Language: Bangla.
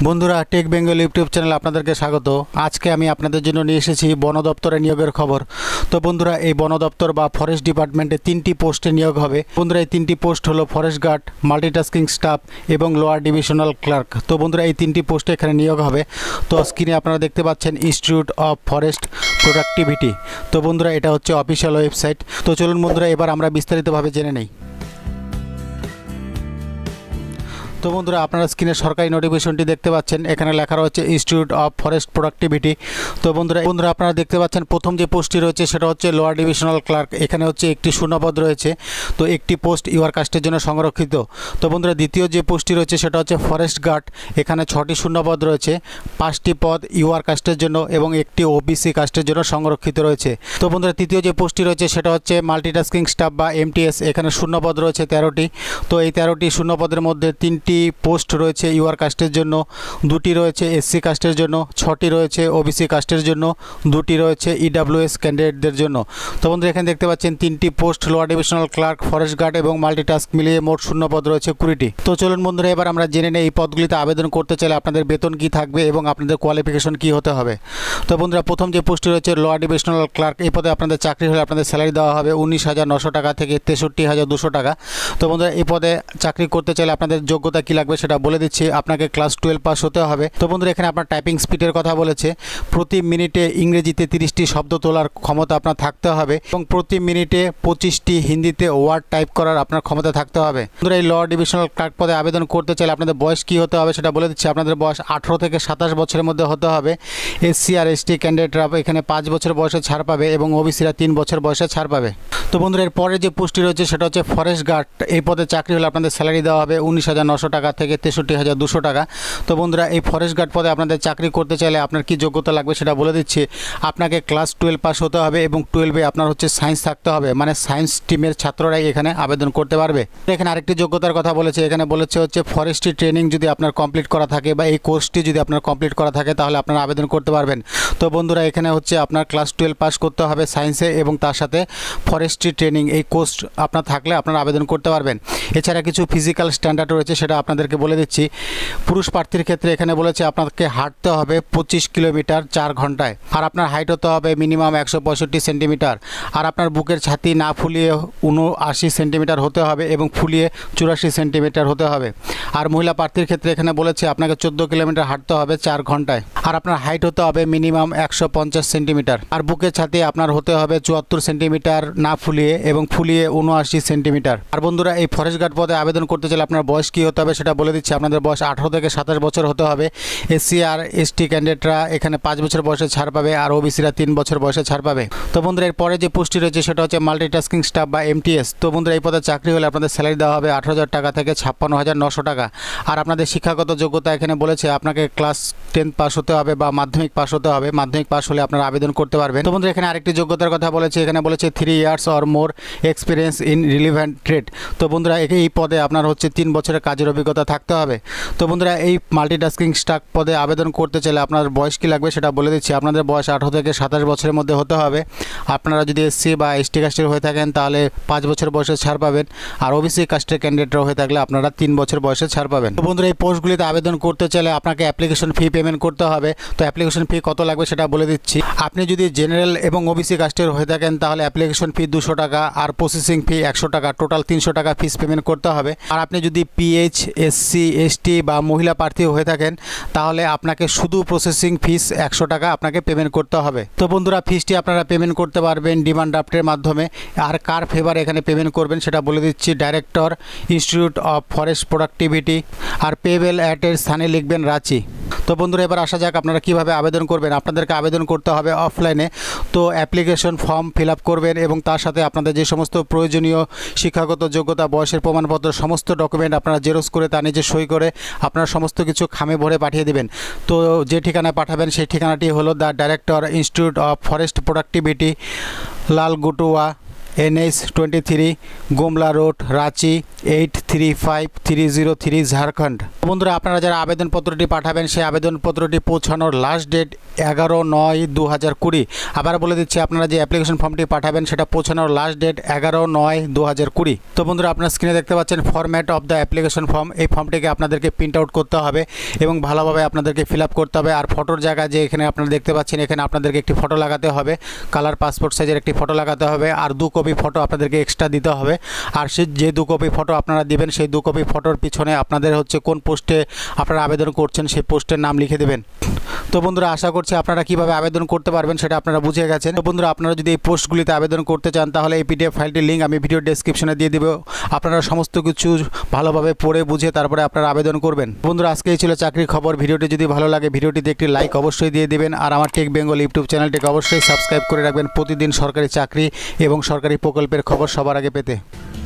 বন্ধুরা টেক বেঙ্গল ইউটিউব চ্যানেলে আপনাদেরকে স্বাগত। আজকে আমি আপনাদের জন্য নিয়ে এসেছি বন দপ্তরে নিয়োগের খবর। তো বন্ধুরা এই বন দপ্তর বা ফরেস্ট ডিপার্টমেন্টে 3টি পোস্টে নিয়োগ হবে। বন্ধুরা এই 3টি পোস্ট হলো ফরেস্ট গার্ড, মাল্টিটাস্কিং স্টাফ এবং লোয়ার ডিভিশনাল ক্লার্ক। তো বন্ধুরা এই 3টি পোস্টে এখানে নিয়োগ হবে। তো স্ক্রিনে আপনারা দেখতে পাচ্ছেন ইনস্টিটিউট অফ ফরেস্ট প্রোডাক্টিভিটি। তো বন্ধুরা এটা হচ্ছে অফিসিয়াল ওয়েবসাইট। তো চলুন বন্ধুরা এবার আমরা বিস্তারিতভাবে জেনে নেই। তো বন্ধুরা আপনারা স্ক্রিনে সরকারি নোটিফিকেশনটি দেখতে পাচ্ছেন, এখানে লেখা রয়েছে ইনস্টিটিউট অফ ফরেস্ট প্রোডাক্টিভিটি। তো বন্ধুরা আপনারা দেখতে পাচ্ছেন প্রথম যে পোস্টটি রয়েছে সেটা হচ্ছে লোয়ার ডিভিশনাল ক্লার্ক। এখানে হচ্ছে একটি শূন্যপদ রয়েছে, তো একটি পোস্ট ইউআর কাস্টের জন্য সংরক্ষিত। তো বন্ধুরা দ্বিতীয় যে পোস্টটি রয়েছে সেটা হচ্ছে ফরেস্ট গার্ড। এখানে 6টি শূন্যপদ রয়েছে, 5টি পদ ইউআর কাস্টের জন্য এবং একটি ওবিসি কাস্টের জন্য সংরক্ষিত রয়েছে। তো বন্ধুরা তৃতীয় যে পোস্টটি রয়েছে সেটা হচ্ছে মাল্টিটাস্কিং স্টাফ বা এমটিএস। এখানে শূন্যপদ রয়েছে 13টি। তো এই 13টি শূন্যপদের মধ্যে 3টি পোস্ট রয়েছে ইউআর কাস্টের জন্য, 2টি রয়েছে এসসি কাস্টের জন্য, 6টি রয়েছে ওবিসি কাস্টের জন্য, 2টি রয়েছে ইডাব্লিউএস ক্যান্ডিডেটদের জন্য। তো বন্ধুরা এখানে দেখতে পাচ্ছেন 3টি post lower divisional clerk, forest guard এবং মাল্টিটাস্ক মিলিয়ে মোট শূন্যপদ রয়েছে 20টি। তো চলুন বন্ধুরা এবার আমরা জেনে নেই এই পদগুলিতে আবেদন করতে চাইলে আপনাদের বেতন কী থাকবে এবং আপনাদের কোয়ালিফিকেশন কী হতে হবে। তো বন্ধুরা প্রথম যে পোস্টটি রয়েছে লোয়ার ডিভিশনাল ক্লার্ক, এই পদে আপনাদের চাকরি হলে আপনাদের স্যালারি দেওয়া হবে 19,900 টাকা থেকে 63,200 টাকা। তো বন্ধুরা এই পদে চাকরি করতে চাইলে আপনাদের যোগ্যতা কী লাগবে সেটা বলে দিচ্ছি। আপনাকে ক্লাস 12 পাস হতে হবে। তো বন্ধুরা এখানে আপনার টাইপিং স্পিডের কথা বলেছে, প্রতি মিনিটে ইংরেজিতে 30টি শব্দ তোলার ক্ষমতা আপনার থাকতে হবে এবং প্রতি মিনিটে 25টি হিন্দিতে ওয়ার্ড টাইপ করার আপনার ক্ষমতা থাকতে হবে। বন্ধুরা এই লোয়ার ডিভিশনাল ক্লার্ক পদে আবেদন করতে চাইলে আপনাদের বয়স কী হতে হবে সেটা বলে দিচ্ছি। আপনাদের বয়স 18 থেকে 27 বছরের মধ্যে হতে হবে। এসসি আর এসটি ক্যান্ডিডেটরা এখানে 5 বছর বয়সে ছাড় পাবে এবং ওবিসিরা 3 বছর বয়সে ছাড় পাবে। তো বন্ধুরা এর পরে যে পোস্টটি রয়েছে সেটা হচ্ছে ফরেস্ট গার্ড। এই পদে চাকরি হলে আপনাদের স্যালারি দেওয়া হবে 19,900 টাকা থেকে 63,200 টাকা। তো বন্ধুরা এই ফরেস্ট গার্ড পদে আপনাদের চাকরি করতে চাইলে আপনার কি যোগ্যতা লাগবে সেটা বলে দিচ্ছি। আপনাকে ক্লাস 12 পাস হতে হবে এবং 12-এ আপনার হচ্ছে সায়েন্স থাকতে হবে, মানে সায়েন্স টিমের ছাত্ররাই এখানে আবেদন করতে পারবে। এখানে আরেকটি যোগ্যতার কথা বলেছে, এখানে বলেছে হচ্ছে ফরেস্ট্রি ট্রেনিং যদি আপনার কমপ্লিট করা থাকে বা এই কোর্সটি যদি আপনার কমপ্লিট করা থাকে তাহলে আপনারা আবেদন করতে পারবেন। তো বন্ধুরা এখানে হচ্ছে আপনার ক্লাস 12 পাস করতে হবে সায়েন্সে এবং তার সাথে ফরেস্ট্রি ট্রেনিং এই কোর্স আপনার থাকলে আপনারা আবেদন করতে পারবেন। এছাড়া কিছু ফিজিক্যাল স্ট্যান্ডার্ড রয়েছে সেটা আপনাদেরকে বলে দিচ্ছি। পুরুষ প্রার্থীর ক্ষেত্রে এখানে বলেছে আপনাকে হাঁটতে হবে 25 কিলোমিটার 4 ঘন্টায়, আর আপনার হাইট হতে হবে মিনিমাম 165 সেন্টিমিটার, আর আপনার বুকের ছাতি না ফুলিয়ে 79 সেন্টিমিটার হতে হবে এবং ফুলিয়ে 84 সেন্টিমিটার হতে হবে। আর মহিলা প্রার্থীর ক্ষেত্রে এখানে বলেছে আপনাকে 14 কিলোমিটার হাঁটতে হবে 4 ঘন্টায়, আর আপনার হাইট হতে হবে মিনিমাম 150 সেন্টিমিটার, আর বুকের ছাতি আপনার হতে হবে 74 সেন্টিমিটার না ফুলিয়ে এবং ফুলিয়ে 79 সেন্টিমিটার। আর বন্ধুরা এই ফরেস্ট গার্ড পদে আবেদন করতে চাইলে আপনার বয়স কী হতে হবে সেটা বলে দিচ্ছি। আপনাদের বয়স 18 থেকে 27 বছর হতে হবে। এসসি আর এসটি ক্যান্ডিডেটরা এখানে 5 বছর বয়সে ছাড় পাবে আর ওবিসিরা 3 বছর বয়সে ছাড় পাবে। তো বন্ধুরা এর পরে যে পোস্টটি রয়েছে সেটা হচ্ছে মাল্টিটাস্কিং স্টাফ বা এমটিএস। তো বন্ধুরা এই পদে চাকরি হলে আপনাদের স্যালারি দেওয়া হবে 18,000 টাকা থেকে 56,900 টাকা। আর আপনাদের শিক্ষাগত যোগ্যতা এখানে বলেছে আপনাকে ক্লাস 10 পাস হতে হবে বা মাধ্যমিক পাস হতে হবে। মাধ্যমিক পাস হলে আপনারা আবেদন করতে পারবেন। তো বন্ধুরা এখানে আরেকটি যোগ্যতার কথা বলেছে, এখানে বলেছে 3 years or more experience in relevant trade. তো বন্ধুরা এই পদে আপনার হচ্ছে 3 বছরের কাজের অভিজ্ঞতা থাকতে হবে। তো বন্ধুরা এই মাল্টিটাস্কিং স্টাফ পদে আবেদন করতে চাইলে আপনার বয়স কী লাগবে সেটা বলে দিচ্ছি। আপনাদের বয়স 18 থেকে 27 বছরের মধ্যে হতে হবে। আপনারা যদি এসসি বা এসটি কাস্টের হয়ে থাকেন তাহলে 5 বছর বয়সে ছাড় পাবেন, আর ওবিসি কাস্টের ক্যান্ডিডেটরা হয়ে থাকলে আপনারা 3 বছর বয়সে ছাড় পাবেন। তো বন্ধুরা এই পোস্টগুলিতে আবেদন করতে চাইলে আপনাকে অ্যাপ্লিকেশন ফি পেমেন্ট করতে হবে। তো অ্যাপ্লিকেশন ফি কত লাগবে সেটা বলে দিচ্ছি। আপনি যদি জেনারেল এবং ওবিসি কাস্টের হয়ে থাকেন তাহলে অ্যাপ্লিকেশন ফি 200 টাকা আর প্রসেসিং ফি 100 টাকা, টোটাল 300 টাকা ফিস পেমেন্ট করতে হবে। আর আপনি যদি পিএইচ, এসসি, এসটি বা মহিলা প্রার্থী হয়ে থাকেন তাহলে আপনাকে শুধু প্রসেসিং ফিস 100 টাকা আপনাকে পেমেন্ট করতে হবে। তো বন্ধুরা ফিসটি আপনারা পেমেন্ট করতে পারবেন ডিমান্ড ড্রাফটের মাধ্যমে। আর কার ফেভার এখানে পেমেন্ট করবেন সেটা বলে দিচ্ছি। Director, institute of forest productivity, আর পেবেল অ্যাটের স্থানে লিখবেন রাঁচি। তো বন্ধুরা এবার আসা যাক আপনারা কীভাবে আবেদন করবেন। আপনাদেরকে আবেদন করতে হবে অফলাইনে। তো অ্যাপ্লিকেশন ফর্ম ফিল আপ করবেন এবং তার সাথে আপনাদের যে সমস্ত প্রয়োজনীয় শিক্ষাগত যোগ্যতা, বয়সের প্রমাণপত্র, সমস্ত ডকুমেন্ট আপনারা জেরক্স করে তা নিজে সই করে আপনারা সমস্ত কিছু খামে ভরে পাঠিয়ে দেবেন। তো যে ঠিকানায় পাঠাবেন সেই ঠিকানাটি হলো the director, institute of forest productivity, Lalgutua, NH23 Gumla road Ranchi 835303 Jharkhand. বন্ধুরা আপনারা যারা আবেদনপত্রটি পাঠাবেন সেই আবেদনপত্রটি পৌঁছানোর লাস্ট ডেট 11/9/2020। আবার বলে দিচ্ছি আপনারা যে অ্যাপ্লিকেশন ফর্মটি পাঠাবেন সেটা পৌঁছানোর লাস্ট ডেট 11/9/2020। তো বন্ধুরা আপনার স্ক্রিনে দেখতে পাচ্ছেন format of the application form. এই ফর্মটিকে আপনাদেরকে প্রিন্ট আউট করতে হবে এবং ভালোভাবে আপনাদেরকে ফিল আপ করতে হবে। আর ফটোর জায়গায় যে এখানে আপনারা দেখতে পাচ্ছেন এখানে আপনাদেরকে একটি ফটো লাগাতে হবে, কালার পাসপোর্ট সাইজের একটি ফটো লাগাতে হবে। আর 2 কপি ফটো আপনাদেরকে এক্সট্রা দিতে হবে। আর সে যে 2 কপি ফটো আপনারা দিবেন সেই 2 কপি ফটোর পিছনে আপনাদের কোন পোস্টে আপনারা আবেদন করছেন সেই পোস্টের নাম লিখে দেবেন। তো বন্ধুরা আশা করছি আপনারা কিভাবে আবেদন করতে পারবেন সেটা আপনারা বুঝে গেছেন। তো বন্ধুরা আপনারা যদি এই পোস্টগুলিতে আবেদন করতে চান তাহলে এই PDF ফাইলটির লিঙ্ক আমি ভিডিও ডেসক্রিপশনে দিয়ে দেব। আপনারা সমস্ত কিছু ভালোভাবে পড়ে বুঝে তারপরে আপনারা আবেদন করবেন। বন্ধুরা আজকে এই ছিল চাকরির খবর। ভিডিওটি যদি ভালো লাগে ভিডিওটিতে একটি লাইক অবশ্যই দিয়ে দিবেন। আর আমার টেক বেঙ্গল ইউটিউব চ্যানেলটিকে অবশ্যই সাবস্ক্রাইব করে রাখবেন প্রতিদিন সরকারি চাকরি এবং সরকারি প্রকল্পের খবর সবার আগে পেতে।